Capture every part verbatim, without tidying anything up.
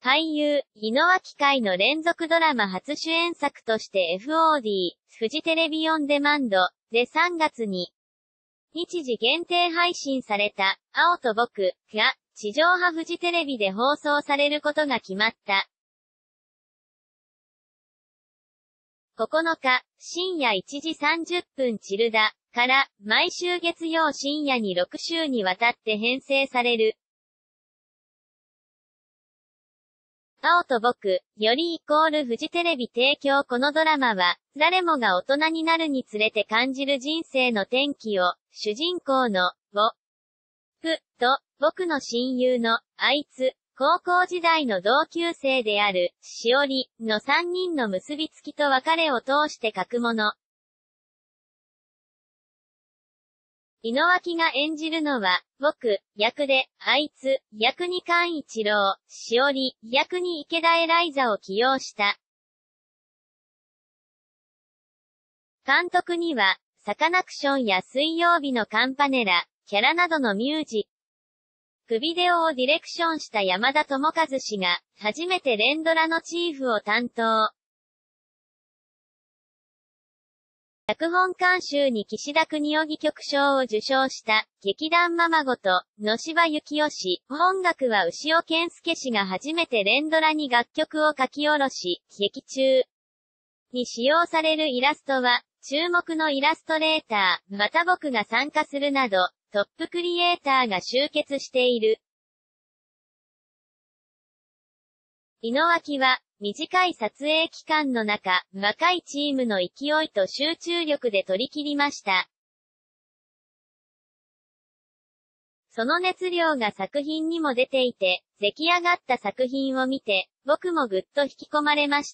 俳優、井之脇海の連続ドラマ初主演作として エフオーディー、フジテレビオンデマンドでさんがつに日時限定配信された、青と僕が地上波フジテレビで放送されることが決まった。ここのか、深夜いちじさんじゅっぷんチルダから、毎週月曜深夜にろくしゅうにわたって編成される。青と僕、よりイコールフジテレビ提供このドラマは、誰もが大人になるにつれて感じる人生の転機を、主人公の、ぼ、く、と、僕の親友の、あいつ、高校時代の同級生である、しおり、のさんにんの結びつきと別れを通して書くもの。井之脇が演じるのは、僕、役で、あいつ、役に寛一郎、しおり、役に池田エライザを起用した。監督には、サカナクションや水曜日のカンパネラ、キャラなどのミュージックビデオをディレクションした山田智和氏が、初めて連ドラのチーフを担当。脚本監修に岸田邦夫曲賞を受賞した、劇団ままごと、野柴幸雄氏、音楽は牛尾健介氏が初めて連ドラに楽曲を書き下ろし、劇中に使用されるイラストは、注目のイラストレーター、また僕が参加するなど、トップクリエイターが集結している。井之脇は、短い撮影期間の中、若いチームの勢いと集中力で取り切りました。その熱量が作品にも出ていて、出来上がった作品を見て、僕もぐっと引き込まれました。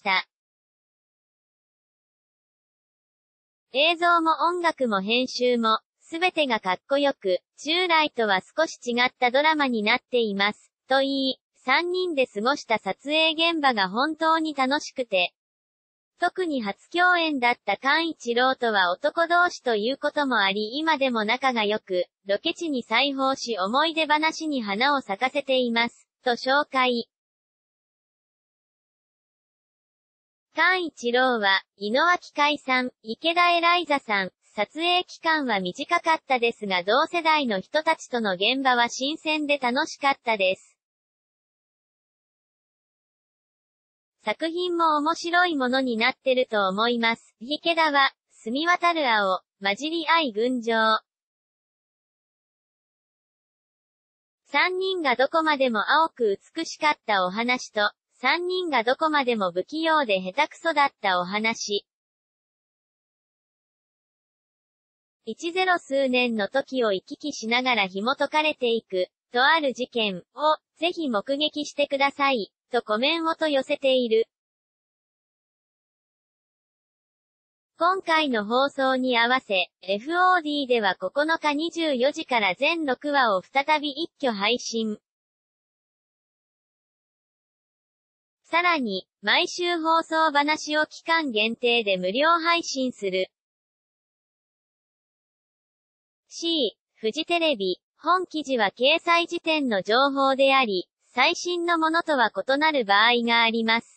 映像も音楽も編集も、すべてがかっこよく、従来とは少し違ったドラマになっています。と言い、さんにんで過ごした撮影現場が本当に楽しくて、特に初共演だった寛一郎とは男同士ということもあり今でも仲が良く、ロケ地に再訪し思い出話に花を咲かせています、と紹介。寛一郎は、井之脇海さん、池田エライザさん、撮影期間は短かったですが同世代の人たちとの現場は新鮮で楽しかったです。作品も面白いものになってると思います。池田は、澄み渡る青、混じり合い群青。三人がどこまでも青く美しかったお話と、三人がどこまでも不器用で下手くそだったお話。一ゼロ数年の時を行き来しながら紐解かれていく、とある事件を、ぜひ目撃してください。とコメント寄せている。今回の放送に合わせ、エフオーディー ではここのかにじゅうよじから全ろくわを再び一挙配信。さらに、毎週放送話を期間限定で無料配信する。C、フジテレビ、本記事は掲載時点の情報であり、最新のものとは異なる場合があります。